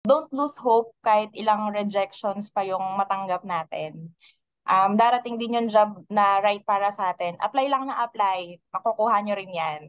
don't lose hope kahit ilang rejections pa yung matanggap natin. Darating din yung job na right para sa atin. Apply lang na apply. Makukuha nyo rin yan.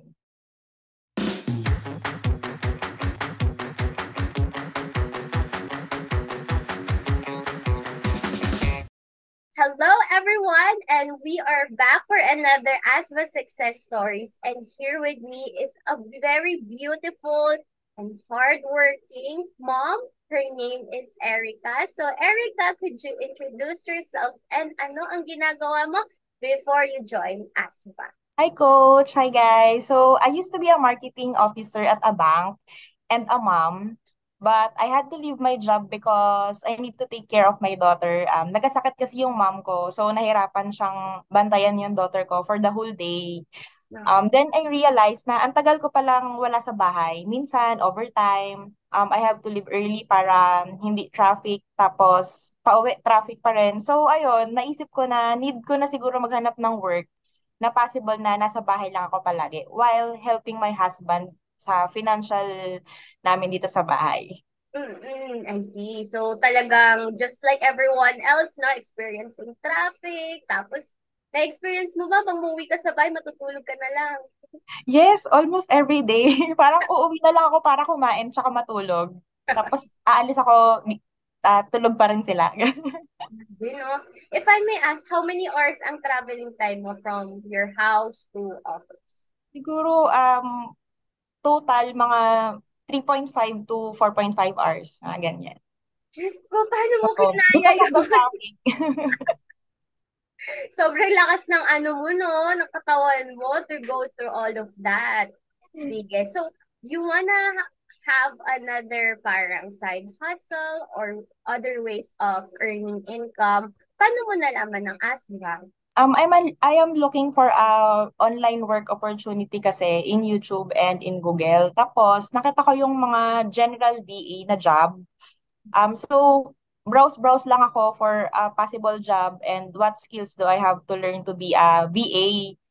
Hello, everyone, and we are back for another ASVA success stories. And here with me is a very beautiful and hardworking mom. Her name is Erika. So, Erika, could you introduce yourself and ano ang ginagawa mo before you join ASVA? Hi, Coach. Hi, guys. So, I used to be a marketing officer at a bank and a mom, but I had to leave my job because I need to take care of my daughter. Nagkasakit kasi yung mom ko, so nahirapan siyang bantayan yung daughter ko for the whole day. Then I realized na ang tagal ko palang wala sa bahay. Minsan, overtime, I have to leave early para hindi traffic, tapos pauwi traffic pa rin. So, ayun, naisip ko na need ko na siguro maghanap ng work na possible na nasa bahay lang ako palagi while helping my husband sa financial namin dito sa bahay. I see. So talagang just like everyone else, no, experiencing traffic, tapos na-experience mo ba bang umuwi ka sa bahay, matutulog ka na lang? Yes, almost every day. Parang uuwi na lang ako para kumain tsaka matulog. Tapos aalis ako, tulog pa rin sila. You know, if I may ask, how many hours ang traveling time mo from your house to office? Siguro total mga 3.5 to 4.5 hours. Ganyan. Diyos ko, paano mo So, kinaya because of the yun? traffic. Sobrang lakas ng ano mo, no? Ng katawan mo to go through all of that. Sige. So, you wanna have another parang side hustle or other ways of earning income? Paano mo nalaman ng ASVA? I am looking for a online work opportunity kasi in YouTube and in Google. Tapos, nakita ko yung mga general VA na job. So, browse lang ako for a possible job and what skills do I have to learn to be a VA.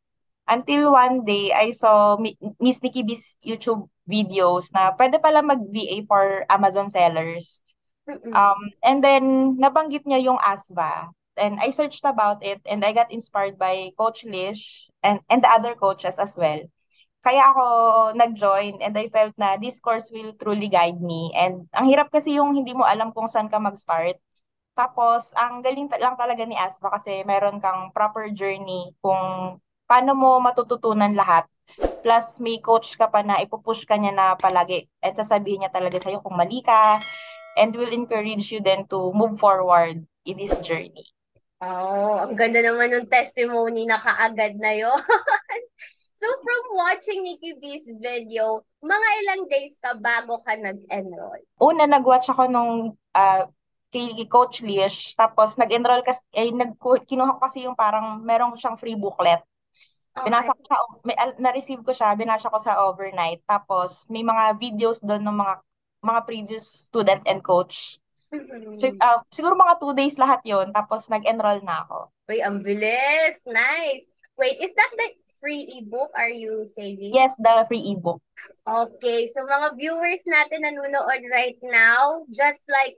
Until one day, I saw Miss Nikki B's YouTube videos na pwede pala mag-VA for Amazon sellers. Mm-mm. And then, nabanggit niya yung ASVA. And I searched about it and I got inspired by Coach Lish and the other coaches as well. Kaya ako nag-join and I felt na this course will truly guide me. And ang hirap kasi yung hindi mo alam kung saan ka mag-start. Tapos, ang galing lang talaga ni ASVA kasi meron kang proper journey kung paano mo matututunan lahat. Plus, may coach ka pa na ipupush ka niya na palagi at sasabihin niya talaga sa'yo kung mali ka and will encourage you then to move forward in this journey. Oh, ang ganda naman ng testimony na kaagad na yon. So, from watching Nikki B's video, mga ilang days ka bago ka nag-enroll? Una, nag-watch ako nung kay Coach Lish, tapos nag-enroll kasi, kinuha ko kasi yung parang merong siyang free booklet. Okay. Binasa ko siya, na-receive ko siya, binasa ko sa overnight. Tapos may mga videos doon ng mga previous student and coach. So, Mhm. siguro mga 2 days lahat yon tapos nag-enroll na ako. Uy, ang bilis. Nice. Wait, is that the free ebook are you saying? Yes, the free ebook. Okay, so mga viewers natin nanonood right now, just like,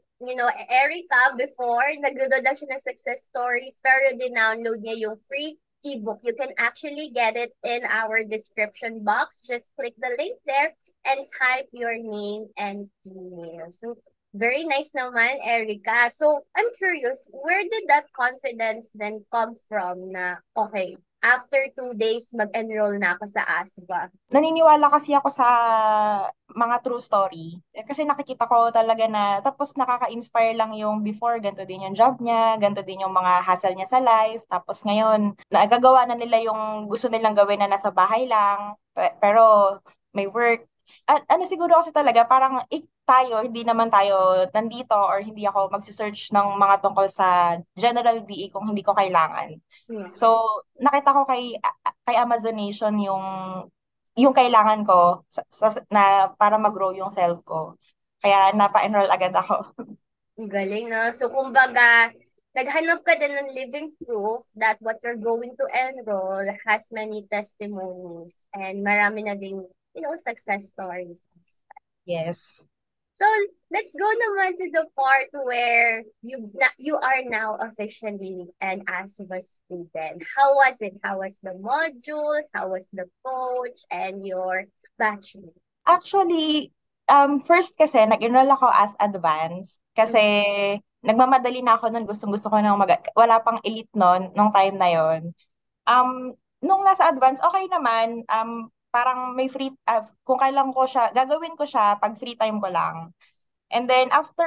Erika before, nagdodownload daw siya ng success stories, pero din-download niya yung free ebook. You can actually get it in our description box. Just click the link there and type your name and email. So, very nice naman, Erika. So, I'm curious, where did that confidence then come from na, okay, after 2 days, mag-enroll na ako sa ASVA? Naniniwala kasi ako sa mga true story. Kasi nakikita ko talaga na, tapos nakaka-inspire lang yung before, ganito din yung job niya, ganito din yung mga hassle niya sa life. Tapos ngayon, nagagawa na nila yung gusto nilang gawin na nasa bahay lang, pero may work. At ano siguro kasi talaga, parang tayo, hindi naman tayo nandito or hindi ako magsisearch ng mga tungkol sa general VA kung hindi ko kailangan. Yeah. So, nakita ko kay Amazon Nation yung kailangan ko na para mag-grow yung self ko. Kaya napa-enroll agad ako. Ang galing, no? So, kumbaga, naghanap ka din ng living proof that what you're going to enroll has many testimonies and marami na ding, success stories. Yes. So, Let's go naman to the part where you are now officially an ASVA student. How was it? How was the modules? How was the coach and your batchmate? Actually, first kasi, nag-enroll ako as advanced kasi Mm. nagmamadali na ako nun, gustong-gusto ko nang wala pang elite nun, nung time na yon. Nung nasa advance, okay naman, parang may free, kung kailan ko siya, gagawin ko siya pag free time ko lang. And then after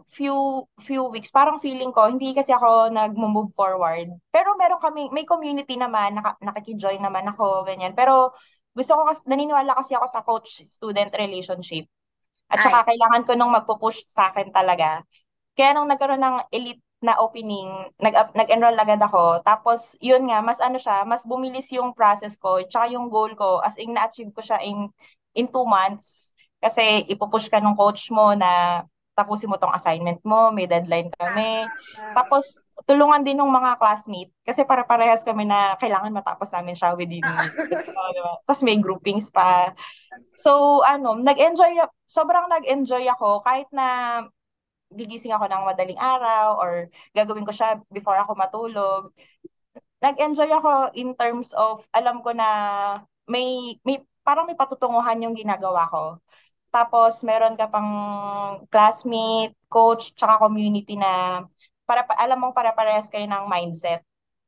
few weeks, parang feeling ko hindi kasi ako nag-move forward. Pero may community naman, nakiki-join naman ako ganyan. Pero gusto ko kasi naniniwala kasi ako sa coach-student relationship. At Ay, saka kailangan ko nung magpo-push sa akin talaga. Kaya nung nagkaroon ng elite na opening, nag-enroll agad ako. Tapos, yun nga, mas ano siya, mas bumilis yung process ko, tsaka yung goal ko, as in na-achieve ko siya in 2 months. Kasi ipupush ka ng coach mo na tapusin mo tong assignment mo, may deadline kami. ah, Tapos, tulungan din ng mga classmate, kasi para-parehas kami na kailangan matapos namin siya ah, within, diba? Tapos may groupings pa. So, sobrang nag-enjoy ako kahit na gigising ako ng madaling araw or gagawin ko siya before ako matulog. Nag-enjoy ako in terms of alam ko na may parang may patutunguhan yung ginagawa ko. Tapos meron ka pang classmate, coach, tsaka community na alam mong para-parehas kayo ng mindset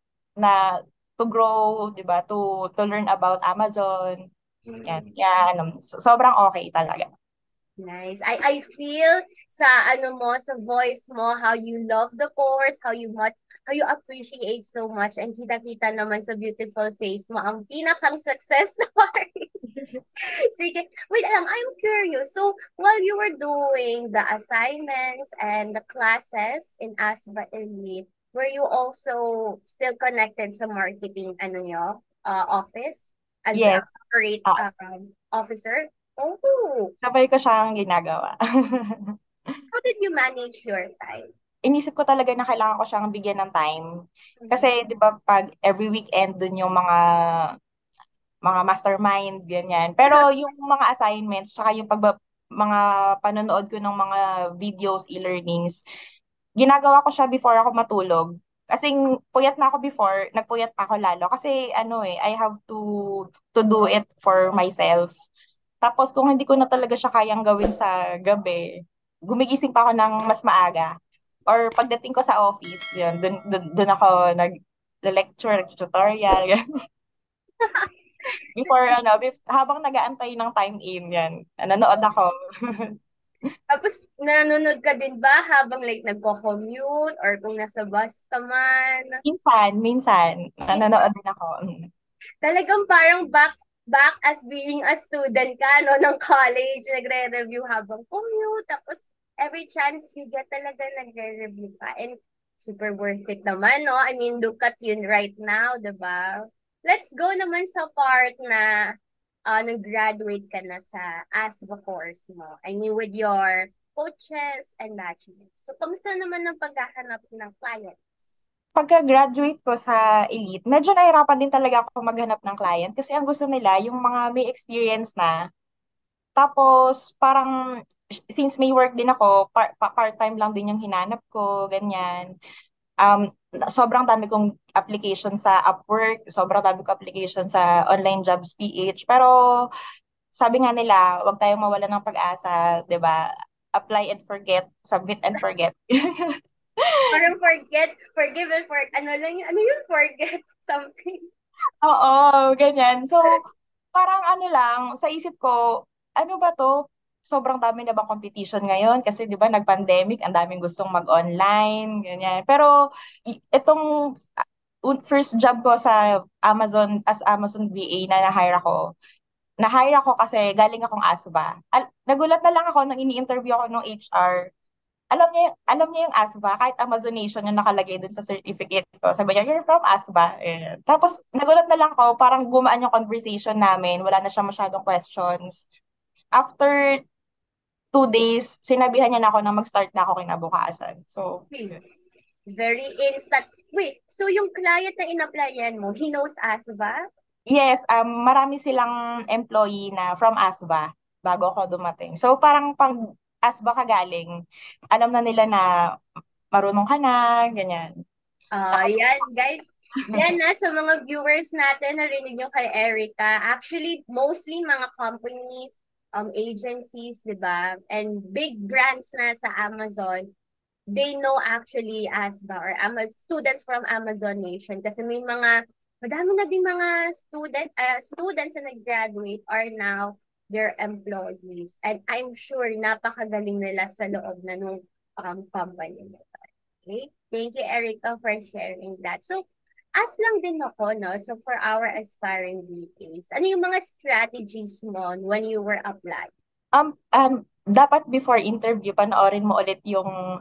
na to grow, 'di ba? To learn about Amazon. Yan. mm. Kaya sobrang okay talaga. Nice. I feel sa ano mo, sa voice mo, how you love the course, how you appreciate so much, and kita-kita naman sa beautiful face mo ang pinakang success story. Sige. Wait, I'm curious. So, while you were doing the assignments and the classes in ASBA Elite, were you also still connected sa marketing ano nyo, office as a Yes. corporate Ah, officer? Oh, sabay ko siyang ginagawa. how did you manage your time? Inisip ko talaga na kailangan ko siyang bigyan ng time. Mhm. Kasi 'di ba pag every weekend dun yung mga mastermind ganyan. Pero yung mga assignments tsaka yung mga panonood ko ng mga videos, e-learnings, ginagawa ko siya before ako matulog. Kasi puyat na ako before, nagpuyat pa ako lalo kasi I have to do it for myself. Tapos kung hindi ko na talaga siya kayang gawin sa gabi, gumigising pa ako ng mas maaga. Or pagdating ko sa office, yun, dun ako nag-lecture, tutorial, before habang nag-aantay ng time in, yan, nanonood ako. Tapos, nanonood ka din ba habang like nagko-commute or kung nasa bus ka man? Minsan, nanonood din ako. Talagang parang back as being a student ka, no, ng college, nagre-review habang commute, tapos every chance you get talaga nagre-review ka. And super worth it naman, no? I mean, look at you right now, diba? Let's go naman sa part na nag-graduate ka na sa ASVA course mo. I mean, with your coaches and batchmates. So, kamusta naman ang paghahanap ng clients? Pagka-graduate ko sa Elite, medyo nahirapan din talaga ako maghanap ng client kasi ang gusto nila, yung mga may experience na. Tapos, parang, since may work din ako, part-time lang din yung hinanap ko, ganyan. Sobrang dami kong application sa Upwork, sobrang dami kong application sa Online Jobs PH. Pero, sabi nga nila, huwag tayong mawala ng pag-asa, 'di ba? Apply and forget, submit and forget. Parang forgive and ano lang yun, ano yun, forget something. Oo, ganyan. So, parang ano lang, sa isip ko, ano ba to? Sobrang dami na bang competition ngayon? Kasi di ba nag-pandemic, ang daming gustong mag-online, ganyan. Pero itong first job ko sa Amazon, as Amazon VA na na-hire ako kasi galing akong ASBA. Nagulat na lang ako nang ini-interview ako ng HR. Alam niya yung ASBA, kahit Amazonation yung nakalagay dun sa certificate ko. Sabi niya, you're from ASBA. Ayan. Tapos, nagulat na lang ako, parang gumaan yung conversation namin, wala na siya masyadong questions. After 2 days, sinabihan niya na ako na mag-start na ako kinabukasan. So, Okay. yun. Very instant. Wait, so yung client na in-applyan mo, he knows us ba? Yes, marami silang employee na from ASBA bago ako dumating. So, parang pag asba ka galing, alam na nila na marunong ka na, ganyan. Yan, guys. Yan na sa mga viewers natin, narinig nyo kay Erica. Actually, mostly mga companies, agencies, di ba? And big brands na sa Amazon, they know actually ASBA or students from Amazon Nation. Kasi madami na din mga students na nag-graduate are now their employees. And I'm sure napakagaling nila sa loob na nung company nila. Okay? Thank you, Erica, for sharing that. So, as lang din ako, no? So, for our aspiring VAs, ano yung mga strategies mo when you were applying? Dapat before interview, panoorin mo ulit yung,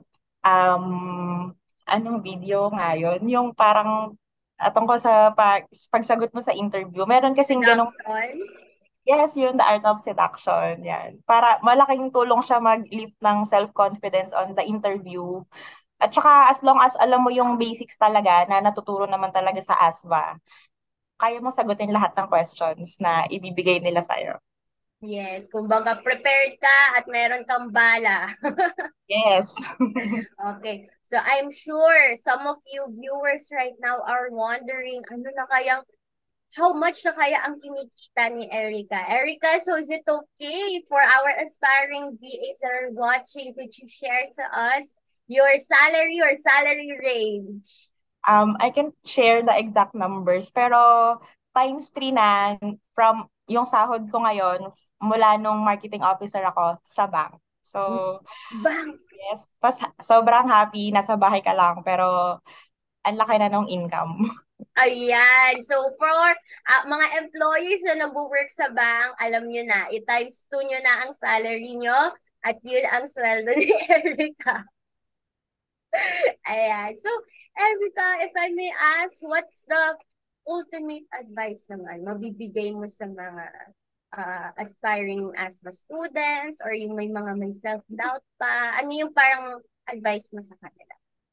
anong video nga yun? Yung parang, tungkol sa pagsagot mo sa interview. Meron kasing ganong, Seduction? yes, yun, the art of seduction. Yan. Para malaking tulong siya mag-lift ng self-confidence on the interview. At saka, as long as alam mo yung basics talaga na natuturo naman talaga sa ASVA, kaya mo sagutin lahat ng questions na ibibigay nila sa'yo. Yes, kumbaga prepared ka at meron kang bala. Yes. Okay. So I'm sure some of you viewers right now are wondering how much na kaya ang kinikita ni Erica? Erica, so is it okay for our aspiring VAs that are watching? Could you share to us your salary or salary range? I can share the exact numbers, pero times 3 na from yung sahod ko ngayon mula nung marketing officer ako sa bank. So, Bang! yes, sobrang happy, nasa bahay ka lang, pero ang laki na nung income. Ayan. So, for mga employees na nag-work sa bank, alam nyo na, i-times 2 nyo na ang salary nyo at yun ang sweldo ni Erica. Ayan. So, Erica, if I may ask, what's the ultimate advice naman mabibigay mo sa mga aspiring asthma students or yung may self-doubt pa? Ano yung parang advice mo sa kanila?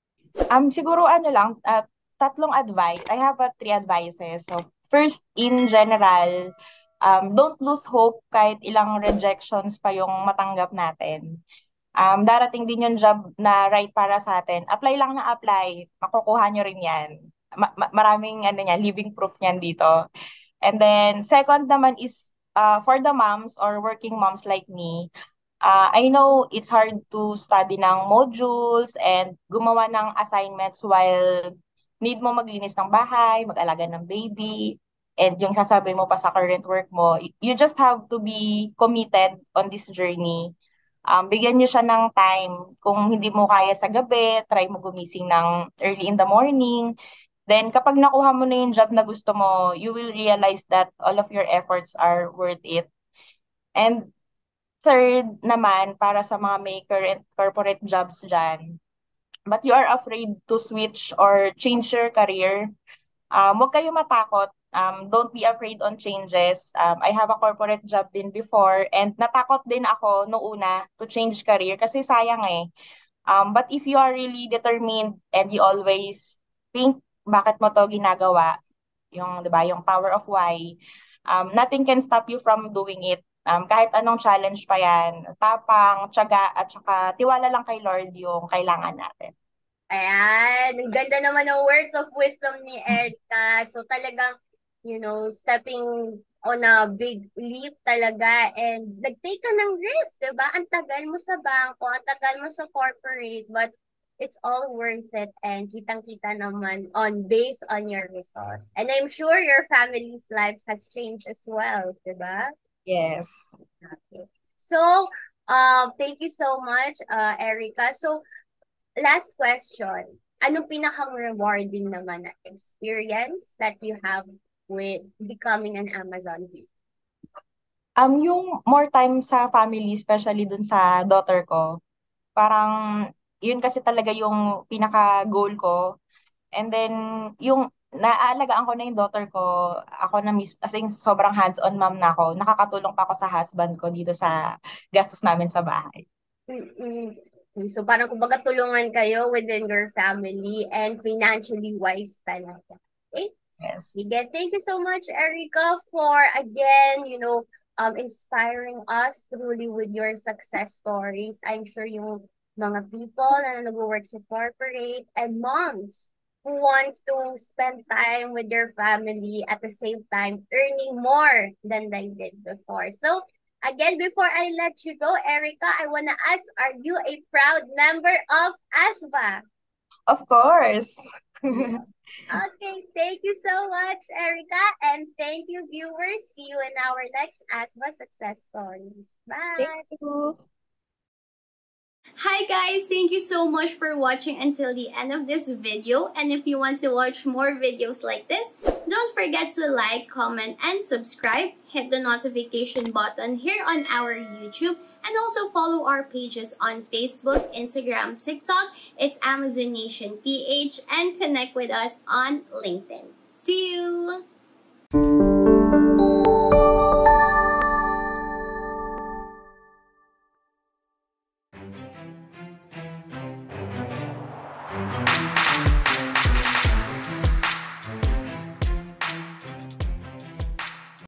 Siguro ano lang, tatlong advice. I have three advices. So, first, in general, don't lose hope kahit ilang rejections pa yung matanggap natin. Darating din yung job na right para sa atin. Apply lang na apply. Makukuha nyo rin yan. Maraming ano yan, living proof niyan dito. And then, second naman is for the moms or working moms like me, I know it's hard to study ng modules and gumawa ng assignments while need mo maglinis ng bahay, mag-alaga ng baby, and yung sasabi mo pa sa current work mo, you just have to be committed on this journey. Bigyan niyo siya ng time. Kung hindi mo kaya sa gabi, try mo gumising ng early in the morning. Then kapag nakuha mo na yung job na gusto mo, you will realize that all of your efforts are worth it. And third naman, para sa mga may current corporate jobs dyan, but you are afraid to switch or change your career, huwag kayo matakot. Don't be afraid on changes. I have a corporate job din before and natakot din ako noong una to change career kasi sayang eh. But if you are really determined and you always think bakit mo to ginagawa, yung, 'di ba, yung power of why, nothing can stop you from doing it. Kahit anong challenge pa yan, tapang, tiyaga, at saka tiwala lang kay Lord yung kailangan natin. Ayan, ang ganda naman ng words of wisdom ni Erica. So talagang, stepping on a big leap talaga and nag-take ka ng risk, di ba? Ang tagal mo sa bangko, ang tagal mo sa corporate, but it's all worth it and kitang-kita naman based on your results. And I'm sure your family's lives has changed as well, di ba? Yes. Okay. So, thank you so much, Erica. So, last question. Anong pinaka-rewarding naman na experience that you have with becoming an Amazon VA? Yung more time sa family, especially dun sa daughter ko, parang yun kasi talaga yung pinaka-goal ko. And then, yung naaalagaan ko na yung daughter ko, ako na mismo, as in, sobrang hands-on mom na ako. Nakakatulong pa ako sa husband ko dito sa gastos namin sa bahay. Mm-mm. So parang kumbaga tulungan kayo within your family and financially wise talaga. Okay? Yes. Sige, thank you so much, Erica, for again, inspiring us truly with your success stories. I'm sure yung mga people na nag-work sa corporate and moms who wants to spend time with their family at the same time earning more than they did before. So again, before I let you go, Erica, I wanna ask, are you a proud member of ASVA? Of course. Yeah. Okay, thank you so much, Erica, and thank you, viewers. See you in our next ASVA success stories. Thank Bye. you. Hi guys, thank you so much for watching until the end of this video. And if you want to watch more videos like this, don't forget to like, comment, and subscribe. Hit the notification button here on our YouTube. And also follow our pages on Facebook, Instagram, TikTok. It's Amazon Nation PH. And connect with us on LinkedIn. See you!